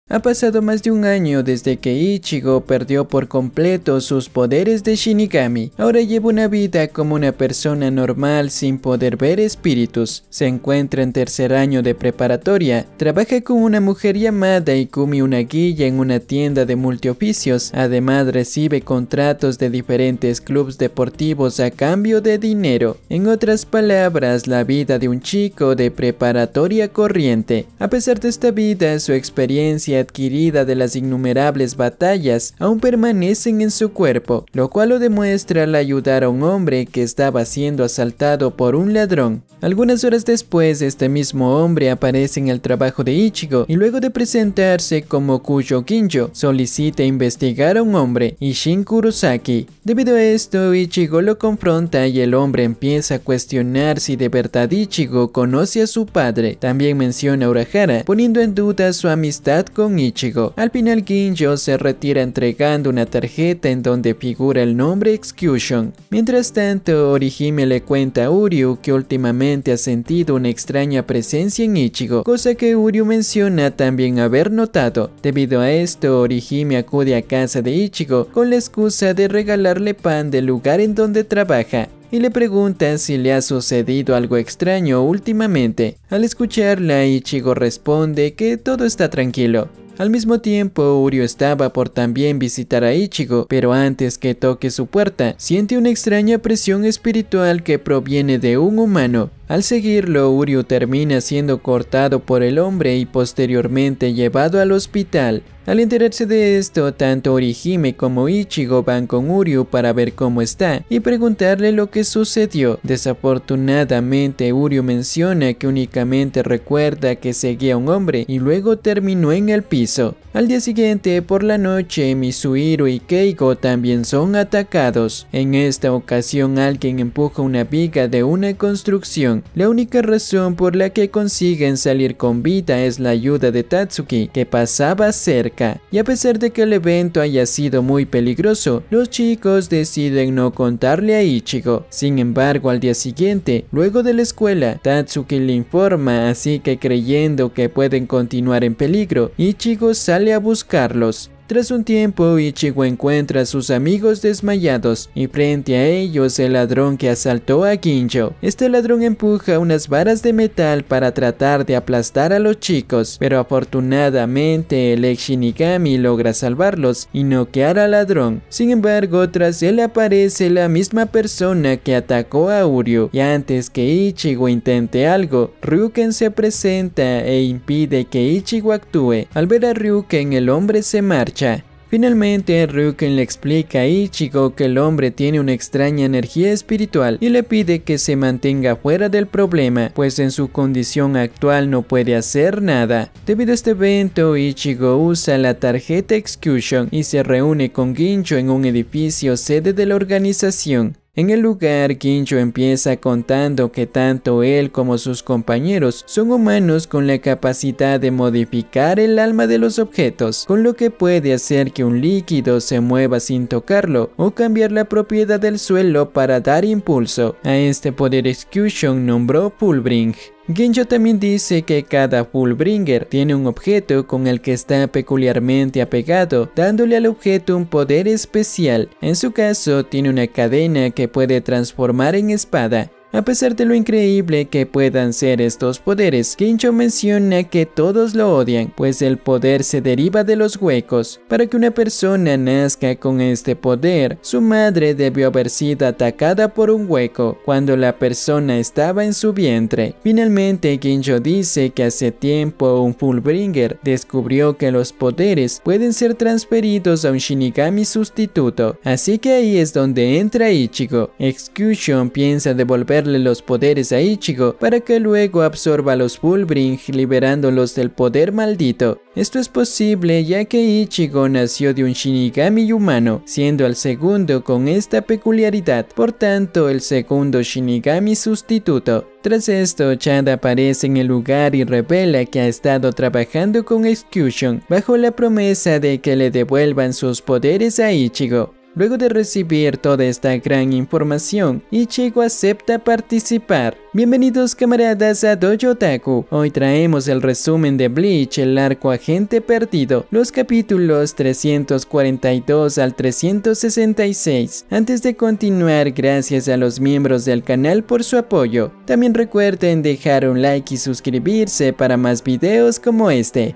Ha pasado más de un año desde que Ichigo perdió por completo sus poderes de Shinigami. Ahora lleva una vida como una persona normal sin poder ver espíritus. Se encuentra en tercer año de preparatoria. Trabaja con una mujer llamada Ikumi Unagi en una tienda de multioficios. Además recibe contratos de diferentes clubes deportivos a cambio de dinero. En otras palabras, la vida de un chico de preparatoria corriente. A pesar de esta vida, su experiencia adquirida de las innumerables batallas aún permanecen en su cuerpo, lo cual lo demuestra al ayudar a un hombre que estaba siendo asaltado por un ladrón. Algunas horas después, este mismo hombre aparece en el trabajo de Ichigo y luego de presentarse como Kujo Ginjo, solicita investigar a un hombre, Isshin Kurosaki. Debido a esto, Ichigo lo confronta y el hombre empieza a cuestionar si de verdad Ichigo conoce a su padre. También menciona a Urahara, poniendo en duda su amistad con Ichigo. Al final Ginjo se retira entregando una tarjeta en donde figura el nombre Execution. Mientras tanto, Orihime le cuenta a Uryu que últimamente ha sentido una extraña presencia en Ichigo, cosa que Uryu menciona también haber notado. Debido a esto, Orihime acude a casa de Ichigo con la excusa de regalarle pan del lugar en donde trabaja y le pregunta si le ha sucedido algo extraño últimamente. Al escucharla, Ichigo responde que todo está tranquilo. Al mismo tiempo, Uryu estaba por también visitar a Ichigo, pero antes que toque su puerta, siente una extraña presión espiritual que proviene de un humano. Al seguirlo, Uryu termina siendo cortado por el hombre y posteriormente llevado al hospital. Al enterarse de esto, tanto Orihime como Ichigo van con Uryu para ver cómo está y preguntarle lo que sucedió. Desafortunadamente, Uryu menciona que únicamente recuerda que seguía a un hombre y luego terminó en el piso. Al día siguiente, por la noche, Mitsuhiro y Keigo también son atacados. En esta ocasión, alguien empuja una viga de una construcción. La única razón por la que consiguen salir con vida es la ayuda de Tatsuki, que pasaba cerca. Y a pesar de que el evento haya sido muy peligroso, los chicos deciden no contarle a Ichigo. Sin embargo, al día siguiente, luego de la escuela, Tatsuki le informa, así que creyendo que pueden continuar en peligro, Ichigo sale a buscarlos. Tras un tiempo, Ichigo encuentra a sus amigos desmayados y frente a ellos el ladrón que asaltó a Ginjo. Este ladrón empuja unas varas de metal para tratar de aplastar a los chicos, pero afortunadamente el ex Shinigami logra salvarlos y noquear al ladrón. Sin embargo, tras él aparece la misma persona que atacó a Uryu, y antes que Ichigo intente algo, Ryuken se presenta e impide que Ichigo actúe. Al ver a Ryuken, el hombre se marcha. Finalmente, Ryuken le explica a Ichigo que el hombre tiene una extraña energía espiritual y le pide que se mantenga fuera del problema, pues en su condición actual no puede hacer nada. Debido a este evento, Ichigo usa la tarjeta Execution y se reúne con Ginjo en un edificio sede de la organización. En el lugar, Ginjo empieza contando que tanto él como sus compañeros son humanos con la capacidad de modificar el alma de los objetos, con lo que puede hacer que un líquido se mueva sin tocarlo o cambiar la propiedad del suelo para dar impulso. A este poder Execution nombró Fullbring. Ginjo también dice que cada Fullbringer tiene un objeto con el que está peculiarmente apegado, dándole al objeto un poder especial. En su caso, tiene una cadena que puede transformar en espada. A pesar de lo increíble que puedan ser estos poderes, Ginjo menciona que todos lo odian, pues el poder se deriva de los huecos. Para que una persona nazca con este poder, su madre debió haber sido atacada por un hueco cuando la persona estaba en su vientre. Finalmente, Ginjo dice que hace tiempo un Fullbringer descubrió que los poderes pueden ser transferidos a un Shinigami sustituto, así que ahí es donde entra Ichigo. Execution piensa devolver los poderes a Ichigo para que luego absorba los Fullbring, liberándolos del poder maldito. Esto es posible ya que Ichigo nació de un Shinigami humano, siendo el segundo con esta peculiaridad, por tanto el segundo Shinigami sustituto. Tras esto, Chad aparece en el lugar y revela que ha estado trabajando con Execution bajo la promesa de que le devuelvan sus poderes a Ichigo. Luego de recibir toda esta gran información, Ichigo acepta participar. Bienvenidos camaradas a Dojo Otaku. Hoy traemos el resumen de Bleach, el arco Agente Perdido, los capítulos 342 al 366. Antes de continuar, gracias a los miembros del canal por su apoyo. También recuerden dejar un like y suscribirse para más videos como este.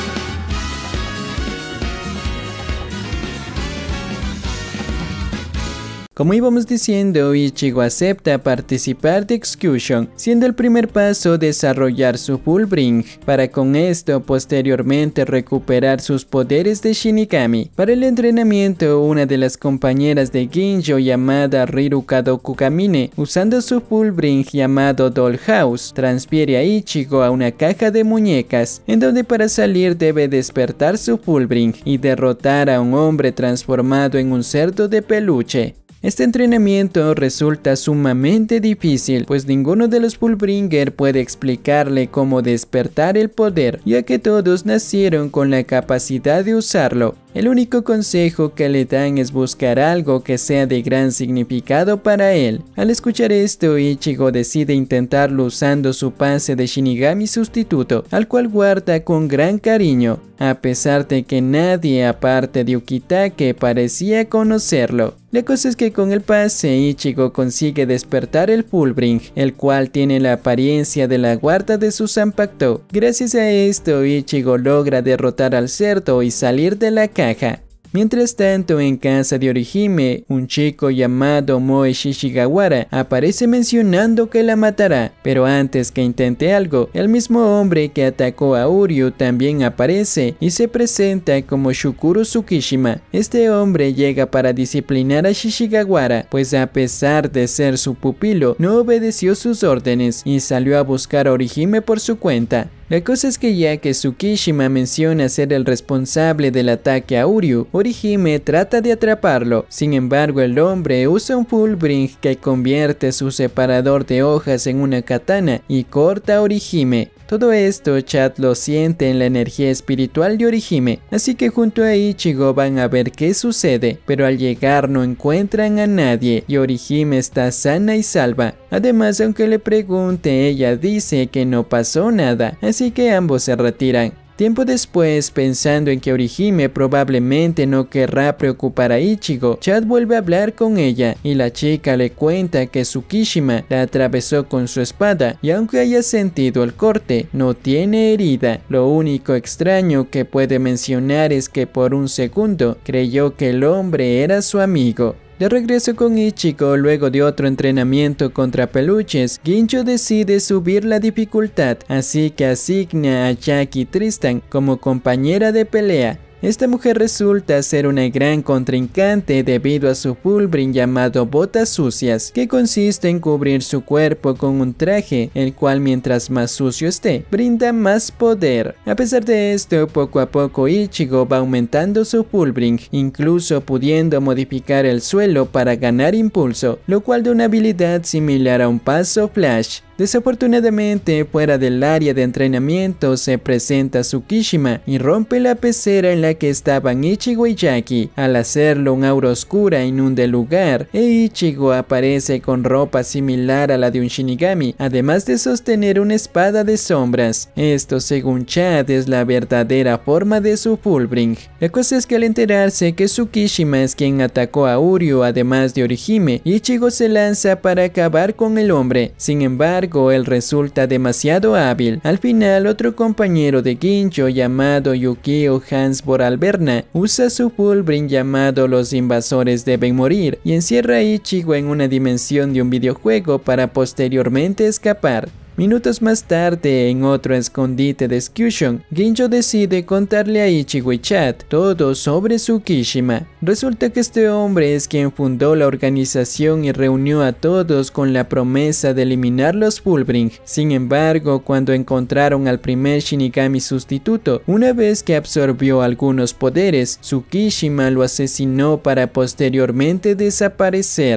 Como íbamos diciendo, Ichigo acepta participar de Execution, siendo el primer paso desarrollar su Fullbring, para con esto posteriormente recuperar sus poderes de Shinigami. Para el entrenamiento, una de las compañeras de Ginjo llamada Riru Kadoku Kamine, usando su Fullbring llamado Dollhouse, transfiere a Ichigo a una caja de muñecas, en donde para salir debe despertar su Fullbring y derrotar a un hombre transformado en un cerdo de peluche. Este entrenamiento resulta sumamente difícil, pues ninguno de los Fullbringer puede explicarle cómo despertar el poder, ya que todos nacieron con la capacidad de usarlo. El único consejo que le dan es buscar algo que sea de gran significado para él. Al escuchar esto, Ichigo decide intentarlo usando su pase de Shinigami sustituto, al cual guarda con gran cariño, a pesar de que nadie aparte de Ukitake parecía conocerlo. La cosa es que con el pase, Ichigo consigue despertar el Fullbring, el cual tiene la apariencia de la guarda de su Zanpakuto. Gracias a esto, Ichigo logra derrotar al cerdo y salir de la caja. Mientras tanto, en casa de Orihime, un chico llamado Moe Shishigawara aparece mencionando que la matará, pero antes que intente algo, el mismo hombre que atacó a Uryu también aparece y se presenta como Shukuro Tsukishima. Este hombre llega para disciplinar a Shishigawara, pues a pesar de ser su pupilo, no obedeció sus órdenes y salió a buscar a Orihime por su cuenta. La cosa es que ya que Tsukishima menciona ser el responsable del ataque a Uryu, Orihime trata de atraparlo. Sin embargo, el hombre usa un Fullbring que convierte su separador de hojas en una katana y corta a Orihime. Todo esto Chad lo siente en la energía espiritual de Orihime, así que junto a Ichigo van a ver qué sucede, pero al llegar no encuentran a nadie y Orihime está sana y salva. Además, aunque le pregunte, ella dice que no pasó nada, así que ambos se retiran. Tiempo después, pensando en que Orihime probablemente no querrá preocupar a Ichigo, Chad vuelve a hablar con ella y la chica le cuenta que Tsukishima la atravesó con su espada y aunque haya sentido el corte, no tiene herida. Lo único extraño que puede mencionar es que por un segundo creyó que el hombre era su amigo. De regreso con Ichigo, luego de otro entrenamiento contra peluches, Ginjo decide subir la dificultad, así que asigna a Jackie Tristan como compañera de pelea. Esta mujer resulta ser una gran contrincante debido a su Fullbring llamado Botas Sucias, que consiste en cubrir su cuerpo con un traje, el cual mientras más sucio esté, brinda más poder. A pesar de esto, poco a poco Ichigo va aumentando su Fullbring, incluso pudiendo modificar el suelo para ganar impulso, lo cual da una habilidad similar a un paso flash. Desafortunadamente, fuera del área de entrenamiento se presenta Tsukishima y rompe la pecera en la que estaban Ichigo y Jackie. Al hacerlo, un aura oscura inunda el lugar e Ichigo aparece con ropa similar a la de un Shinigami, además de sostener una espada de sombras. Esto, según Chad, es la verdadera forma de su Fullbring. La cosa es que al enterarse que Tsukishima es quien atacó a Uryu además de Orihime, Ichigo se lanza para acabar con el hombre. Sin embargo, él resulta demasiado hábil. Al final, otro compañero de Ginjo llamado Yukio Hansbor Alberna usa su Fullbring llamado Los Invasores Deben Morir y encierra a Ichigo en una dimensión de un videojuego para posteriormente escapar. Minutos más tarde, en otro escondite de Execution, Ginjo decide contarle a Ichigo y Chad todo sobre Tsukishima. Resulta que este hombre es quien fundó la organización y reunió a todos con la promesa de eliminar los Fullbring. Sin embargo, cuando encontraron al primer Shinigami sustituto, una vez que absorbió algunos poderes, Tsukishima lo asesinó para posteriormente desaparecer.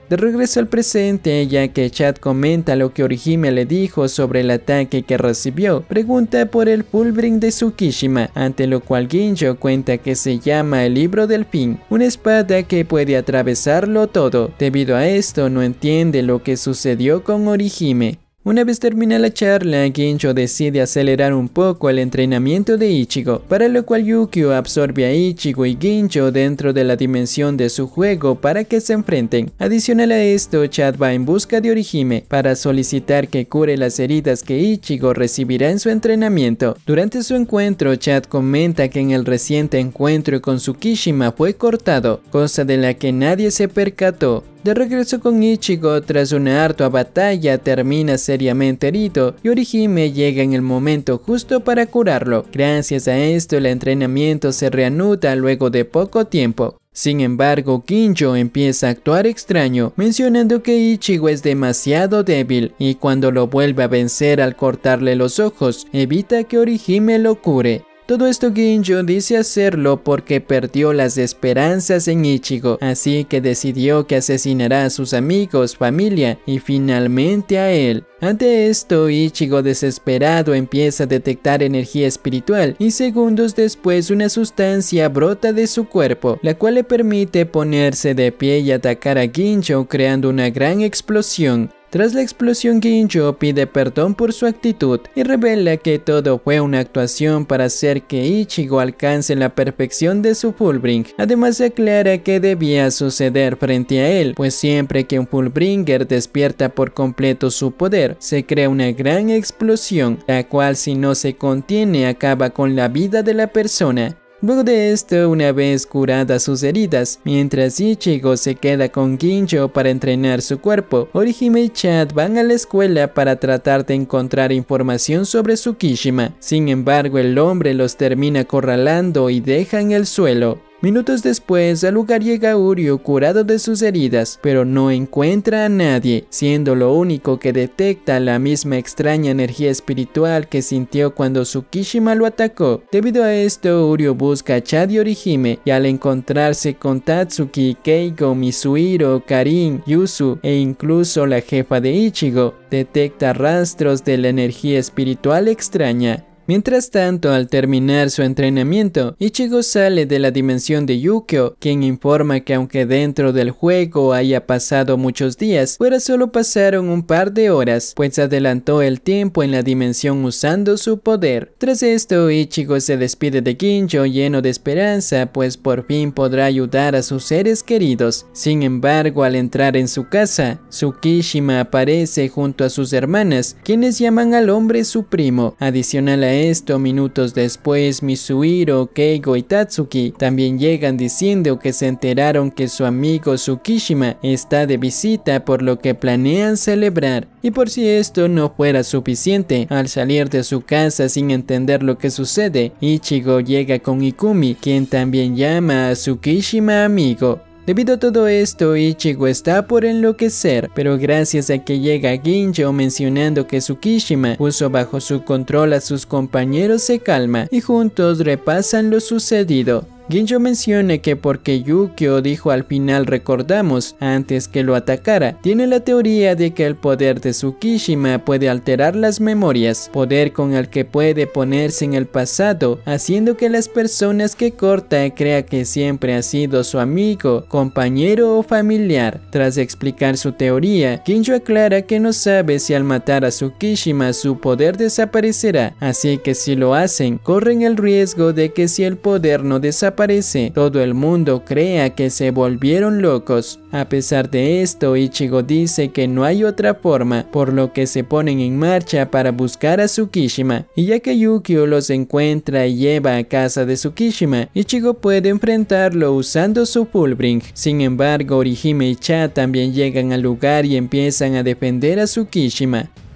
De regreso al presente, ya que Chad comenta lo que Orihime le dijo sobre el ataque que recibió, pregunta por el Fullbring de Tsukishima, ante lo cual Ginjo cuenta que se llama el Libro del Fin, una espada que puede atravesarlo todo. Debido a esto, no entiende lo que sucedió con Orihime. Una vez termina la charla, Ginjo decide acelerar un poco el entrenamiento de Ichigo, para lo cual Yukio absorbe a Ichigo y Ginjo dentro de la dimensión de su juego para que se enfrenten. Adicional a esto, Chad va en busca de Orihime para solicitar que cure las heridas que Ichigo recibirá en su entrenamiento. Durante su encuentro, Chad comenta que en el reciente encuentro con Tsukishima fue cortado, cosa de la que nadie se percató. De regreso con Ichigo, tras una ardua batalla, termina seriamente herido y Orihime llega en el momento justo para curarlo. Gracias a esto, el entrenamiento se reanuda luego de poco tiempo. Sin embargo, Ginjo empieza a actuar extraño, mencionando que Ichigo es demasiado débil y cuando lo vuelve a vencer al cortarle los ojos, evita que Orihime lo cure. Todo esto Ginjo dice hacerlo porque perdió las esperanzas en Ichigo, así que decidió que asesinará a sus amigos, familia y finalmente a él. Ante esto, Ichigo desesperado empieza a detectar energía espiritual y segundos después una sustancia brota de su cuerpo, la cual le permite ponerse de pie y atacar a Ginjo creando una gran explosión. Tras la explosión, Ginjo pide perdón por su actitud y revela que todo fue una actuación para hacer que Ichigo alcance la perfección de su Fullbring. Además aclara que debía suceder frente a él, pues siempre que un Fullbringer despierta por completo su poder, se crea una gran explosión, la cual si no se contiene acaba con la vida de la persona. Luego de esto, una vez curadas sus heridas, mientras Ichigo se queda con Ginjo para entrenar su cuerpo, Orihime y Chad van a la escuela para tratar de encontrar información sobre Tsukishima. Sin embargo, el hombre los termina acorralando y deja en el suelo. Minutos después, al lugar llega Uryu curado de sus heridas, pero no encuentra a nadie, siendo lo único que detecta la misma extraña energía espiritual que sintió cuando Tsukishima lo atacó. Debido a esto, Uryu busca a Chad y Orihime, y al encontrarse con Tatsuki, Keigo, Mitsuhiro, Karin, Yuzu e incluso la jefa de Ichigo, detecta rastros de la energía espiritual extraña. Mientras tanto, al terminar su entrenamiento, Ichigo sale de la dimensión de Yukio, quien informa que aunque dentro del juego haya pasado muchos días, fuera solo pasaron un par de horas, pues adelantó el tiempo en la dimensión usando su poder. Tras esto, Ichigo se despide de Ginjo lleno de esperanza, pues por fin podrá ayudar a sus seres queridos. Sin embargo, al entrar en su casa, Tsukishima aparece junto a sus hermanas, quienes llaman al hombre su primo. Adicional a esto, minutos después, Mitsuhiro, Keigo y Tatsuki también llegan diciendo que se enteraron que su amigo Tsukishima está de visita, por lo que planean celebrar. Y por si esto no fuera suficiente, al salir de su casa sin entender lo que sucede, Ichigo llega con Ikumi, quien también llama a Tsukishima amigo. Debido a todo esto, Ichigo está por enloquecer, pero gracias a que llega Ginjo mencionando que Tsukishima puso bajo su control a sus compañeros, se calma y juntos repasan lo sucedido. Ginjo menciona que porque Yukio dijo al final recordamos antes que lo atacara, tiene la teoría de que el poder de Tsukishima puede alterar las memorias, poder con el que puede ponerse en el pasado, haciendo que las personas que corta crea que siempre ha sido su amigo, compañero o familiar. Tras explicar su teoría, Ginjo aclara que no sabe si al matar a Tsukishima su poder desaparecerá, así que si lo hacen, corren el riesgo de que si el poder no desaparece, todo el mundo crea que se volvieron locos. A pesar de esto, Ichigo dice que no hay otra forma, por lo que se ponen en marcha para buscar a Tsukishima. Y ya que Yukio los encuentra y lleva a casa de Tsukishima, Ichigo puede enfrentarlo usando su Fullbring. Sin embargo, Orihime y Chad también llegan al lugar y empiezan a defender a Tsukishima.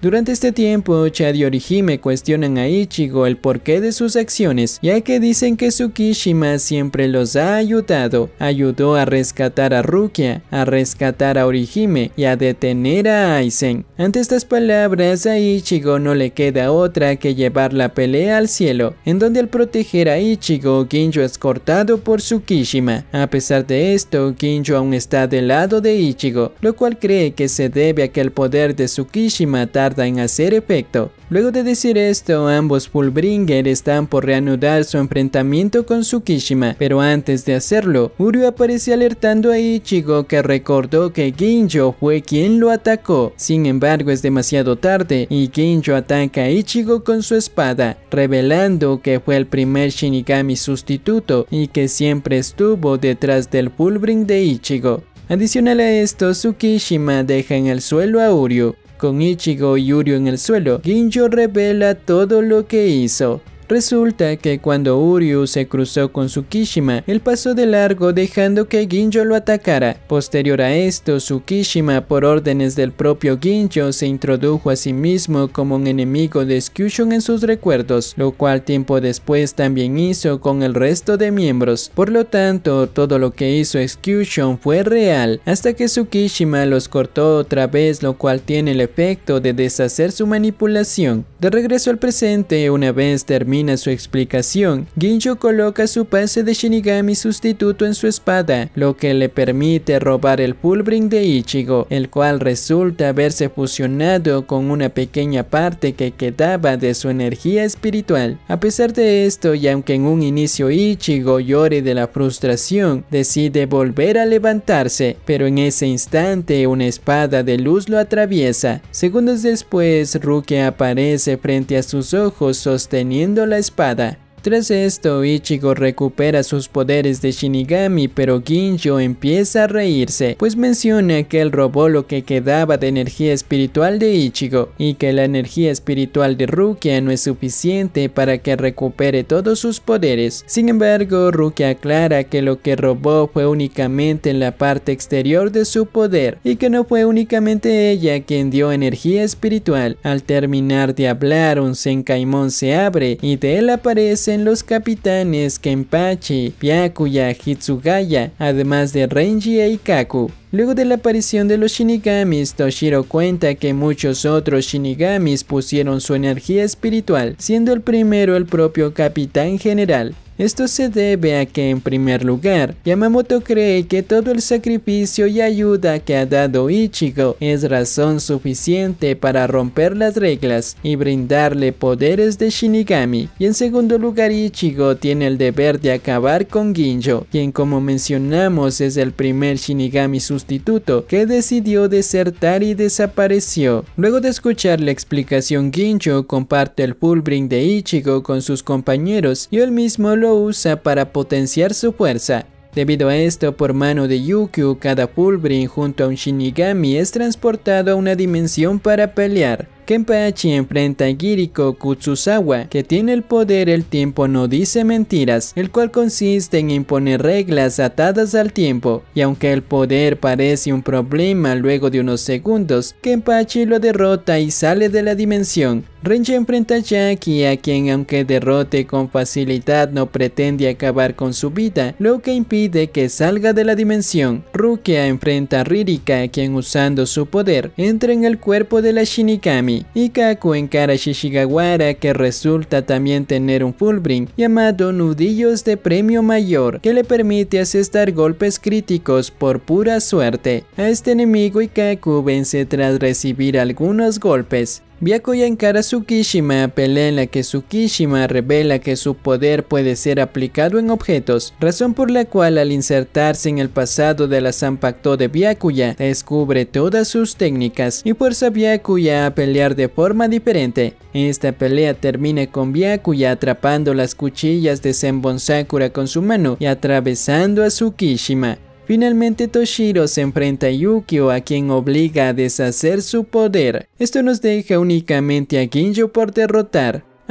Durante este tiempo, Chad y Orihime cuestionan a Ichigo el porqué de sus acciones, ya que dicen que Tsukishima siempre los ha ayudado. Ayudó a rescatar a Rukia, a rescatar a Orihime y a detener a Aizen. Ante estas palabras, a Ichigo no le queda otra que llevar la pelea al cielo, en donde al proteger a Ichigo, Ginjo es cortado por Tsukishima. A pesar de esto, Ginjo aún está del lado de Ichigo, lo cual cree que se debe a que el poder de Tsukishima tarda en hacer efecto. Luego de decir esto, ambos Fullbringer están por reanudar su enfrentamiento con Tsukishima, pero antes de hacerlo, Uryu aparece alertando a Ichigo, que recordó que Ginjo fue quien lo atacó. Sin embargo, es demasiado tarde y Ginjo ataca a Ichigo con su espada, revelando que fue el primer Shinigami sustituto y que siempre estuvo detrás del Fullbring de Ichigo. Adicional a esto, Tsukishima deja en el suelo a Uryu. Con Ichigo y Uryu en el suelo, Ginjo revela todo lo que hizo. Resulta que cuando Uryu se cruzó con Tsukishima, él pasó de largo dejando que Ginjo lo atacara. Posterior a esto, Tsukishima, por órdenes del propio Ginjo, se introdujo a sí mismo como un enemigo de Skyushun en sus recuerdos, lo cual tiempo después también hizo con el resto de miembros. Por lo tanto, todo lo que hizo Skyushun fue real, hasta que Tsukishima los cortó otra vez, lo cual tiene el efecto de deshacer su manipulación. De regreso al presente, una vez termina su explicación, Ginjo coloca su pase de Shinigami sustituto en su espada, lo que le permite robar el Fullbring de Ichigo, el cual resulta haberse fusionado con una pequeña parte que quedaba de su energía espiritual. A pesar de esto, y aunque en un inicio Ichigo llore de la frustración, decide volver a levantarse, pero en ese instante una espada de luz lo atraviesa. Segundos después, Rukia aparece frente a sus ojos sosteniendo la espada. Tras esto, Ichigo recupera sus poderes de Shinigami, pero Ginjo empieza a reírse, pues menciona que él robó lo que quedaba de energía espiritual de Ichigo, y que la energía espiritual de Rukia no es suficiente para que recupere todos sus poderes. Sin embargo, Rukia aclara que lo que robó fue únicamente la parte exterior de su poder, y que no fue únicamente ella quien dio energía espiritual. Al terminar de hablar, un Senkaimon se abre, y de él aparece los capitanes Kenpachi, Byakuya, Hitsugaya, además de Renji e Ikkaku. Luego de la aparición de los Shinigamis, Toshiro cuenta que muchos otros Shinigamis pusieron su energía espiritual, siendo el primero el propio Capitán General. Esto se debe a que, en primer lugar, Yamamoto cree que todo el sacrificio y ayuda que ha dado Ichigo es razón suficiente para romper las reglas y brindarle poderes de Shinigami. Y en segundo lugar, Ichigo tiene el deber de acabar con Ginjo, quien, como mencionamos, es el primer Shinigami sustituto que decidió desertar y desapareció. Luego de escuchar la explicación, Ginjo comparte el Fullbring de Ichigo con sus compañeros y él mismo lo usa para potenciar su fuerza. Debido a esto, por mano de Yukio, cada Fullbring junto a un Shinigami es transportado a una dimensión para pelear. Kenpachi enfrenta a Giriko Kutsuzawa, que tiene el poder El tiempo no dice mentiras, el cual consiste en imponer reglas atadas al tiempo, y aunque el poder parece un problema luego de unos segundos, Kenpachi lo derrota y sale de la dimensión. Renji enfrenta a Jackie, a quien aunque derrote con facilidad no pretende acabar con su vida, lo que impide que salga de la dimensión. Rukia enfrenta a Ririka, quien usando su poder entra en el cuerpo de la Shinigami. Ikkaku encara a Shishigawara, que resulta también tener un Fullbring llamado Nudillos de Premio Mayor, que le permite asestar golpes críticos por pura suerte. A este enemigo Ikkaku vence tras recibir algunos golpes. Byakuya encara a Tsukishima, pelea en la que Tsukishima revela que su poder puede ser aplicado en objetos, razón por la cual al insertarse en el pasado de la Zanpakuto de Byakuya, descubre todas sus técnicas y fuerza a Byakuya a pelear de forma diferente. Esta pelea termina con Byakuya atrapando las cuchillas de Senbon Sakura con su mano y atravesando a Tsukishima. Finalmente Toshiro se enfrenta a Yukio, a quien obliga a deshacer su poder. Esto nos deja únicamente a Ginjo por derrotar.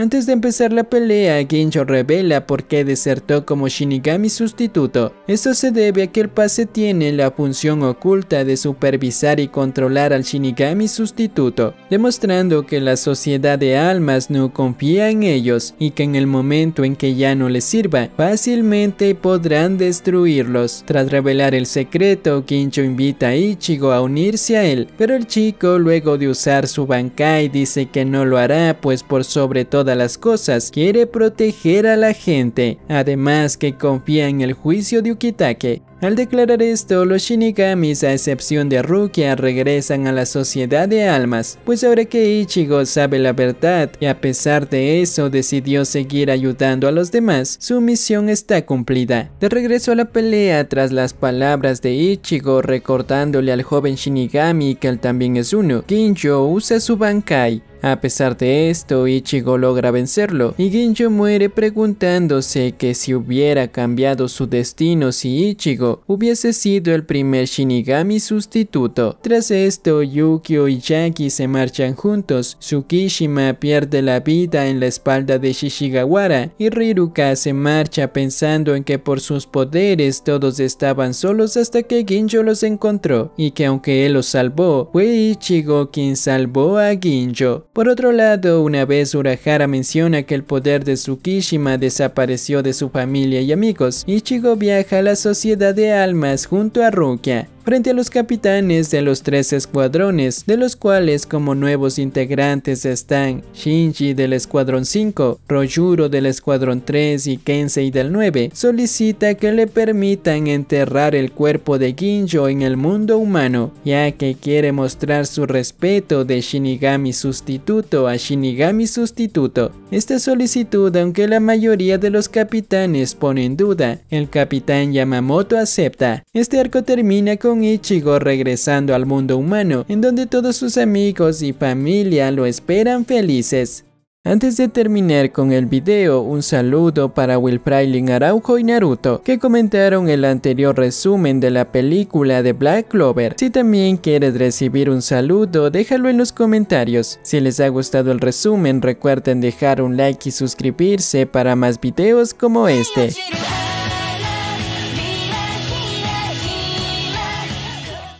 Antes de empezar la pelea, Ginjo revela por qué desertó como Shinigami sustituto. Esto se debe a que el pase tiene la función oculta de supervisar y controlar al Shinigami sustituto, demostrando que la sociedad de almas no confía en ellos y que en el momento en que ya no les sirva, fácilmente podrán destruirlos. Tras revelar el secreto, Ginjo invita a Ichigo a unirse a él, pero el chico, luego de usar su Bankai, dice que no lo hará, pues por sobre todas las cosas quiere proteger a la gente, además que confía en el juicio de Ukitake. Al declarar esto, los Shinigamis, a excepción de Rukia, regresan a la sociedad de almas, pues ahora que Ichigo sabe la verdad y a pesar de eso decidió seguir ayudando a los demás, su misión está cumplida. De regreso a la pelea, tras las palabras de Ichigo recordándole al joven Shinigami que él también es uno, Ginjo usa su Bankai. A pesar de esto, Ichigo logra vencerlo y Ginjo muere preguntándose que si hubiera cambiado su destino si Ichigo hubiese sido el primer Shinigami sustituto. Tras esto, Yukio y Yagi se marchan juntos, Tsukishima pierde la vida en la espalda de Shishigawara y Riruka se marcha pensando en que por sus poderes todos estaban solos hasta que Ginjo los encontró y que aunque él los salvó, fue Ichigo quien salvó a Ginjo. Por otro lado, una vez Urahara menciona que el poder de Tsukishima desapareció de su familia y amigos, Ichigo viaja a la sociedad de almas junto a Rukia. Frente a los capitanes de los 3 escuadrones, de los cuales como nuevos integrantes están Shinji del escuadrón 5, Ryujuro del escuadrón 3 y Kensei del 9, solicita que le permitan enterrar el cuerpo de Ginjo en el mundo humano, ya que quiere mostrar su respeto de Shinigami sustituto a Shinigami sustituto. Esta solicitud, aunque la mayoría de los capitanes pone en duda, el capitán Yamamoto acepta. Este arco termina con Ichigo regresando al mundo humano, en donde todos sus amigos y familia lo esperan felices. Antes de terminar con el video, un saludo para Will Frailing Araujo y Naruto, que comentaron el anterior resumen de la película de Black Clover. Si también quieres recibir un saludo, déjalo en los comentarios. Si les ha gustado el resumen, recuerden dejar un like y suscribirse para más videos como este.